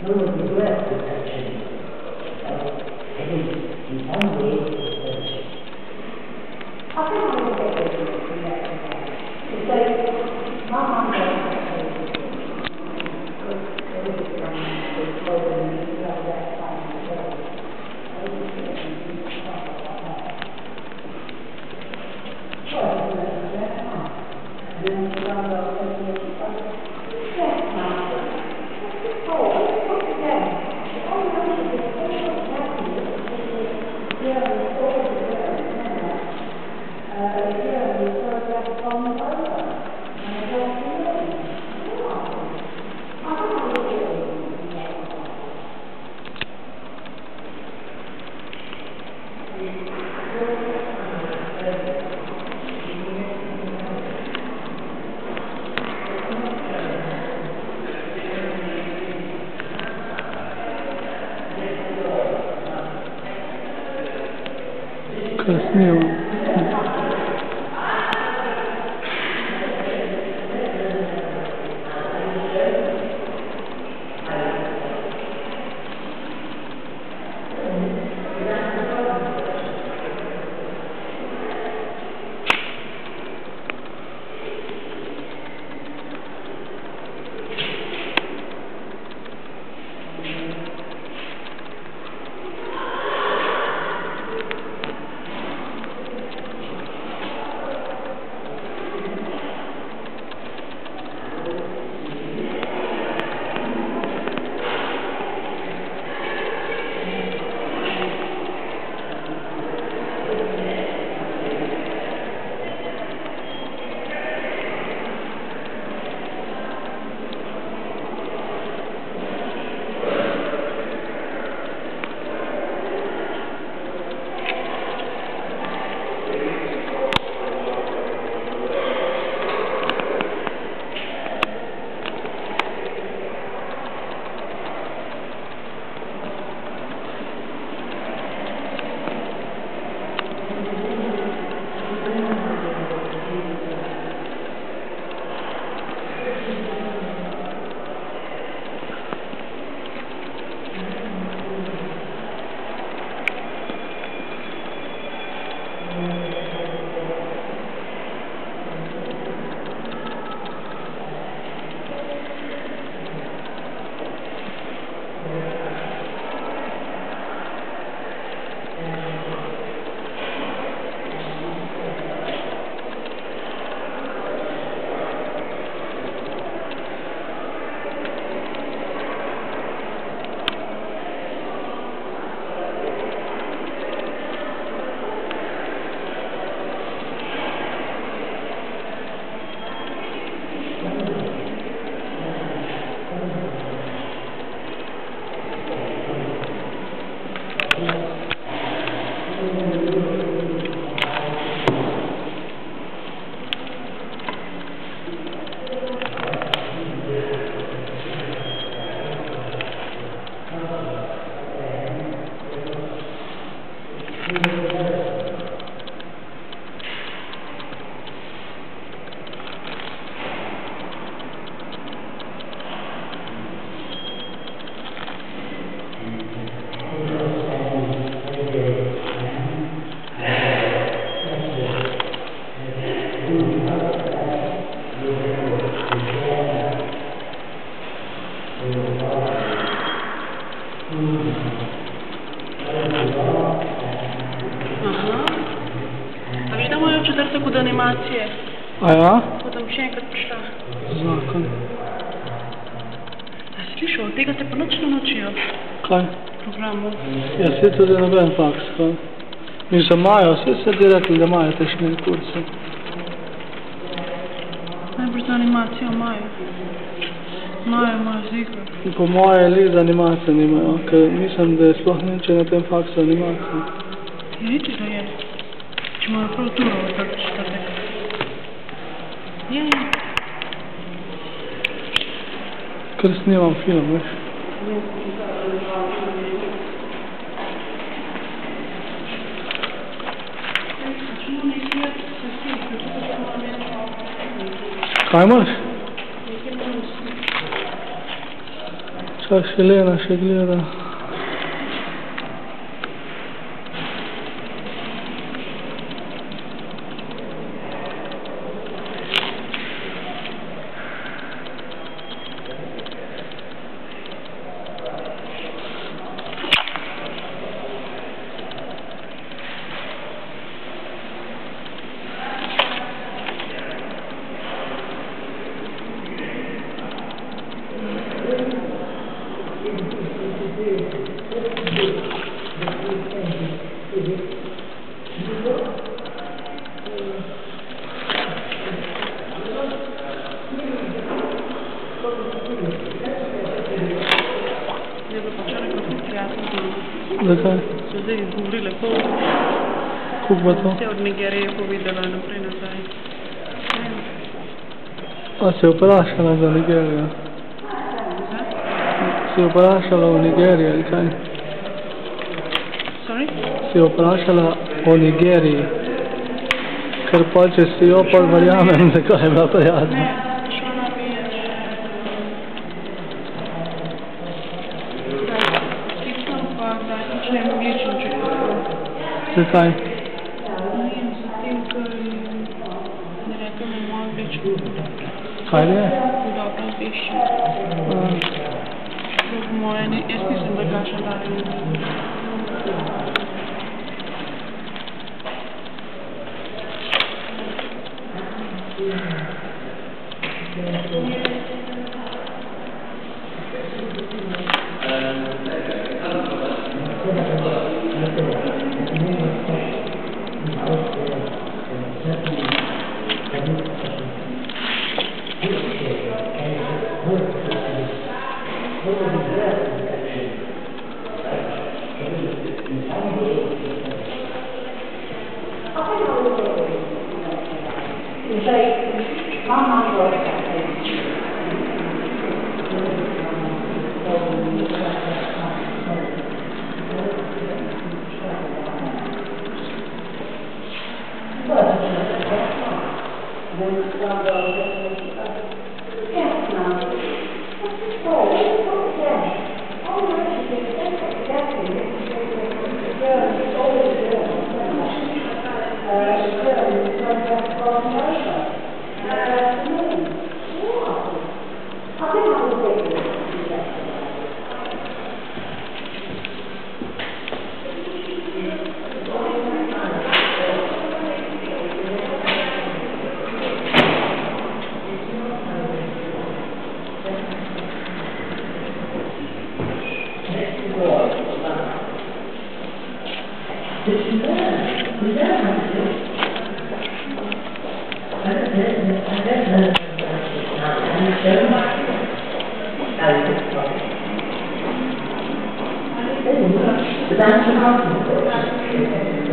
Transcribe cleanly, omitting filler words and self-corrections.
Красиво. Četrtek od animacije. A ja? Potem še enkrat prišla. Zakon. A si slišal, od tega te pa nič ne naučijo? Kaj? Programu. Ja, svi tudi noben faks, kaj? Mislim, imajo, vsi se ti rekli, da imajo tešne kurse. Najbolj za animacijo imajo. Imajo zika. Po moje li za animacijo nimajo, ker mislim, da je sploh niče na tem faksu animacijo. Ja, reči, da je. Če imajo prav turo v četrtek. Je. Ker snimam film, veš. Kaj imaš? Sad Helena še gleda. Zdaj bo pa včeraj kot prijatelj. Zakaj? So zdaj izgovorile pol. Koliko bo to? Vse od Nigerije povedala naprej nazaj. A si vprašala za Nigerijo? Si vprašala o Nigeriji ali kaj? Sorry? Si vprašala o Nigeriji? Ker pa če si jo pa verjamem, zakaj je bila prijazna. Šla bi je. Stisnem pa, da začnem večjem čekati. Zakaj? Ne vem, zatem, ker ne rekel mi malo več. Kaj je? Dobro vešče. Po moje, jaz mislim, da ga še dalje ne. That's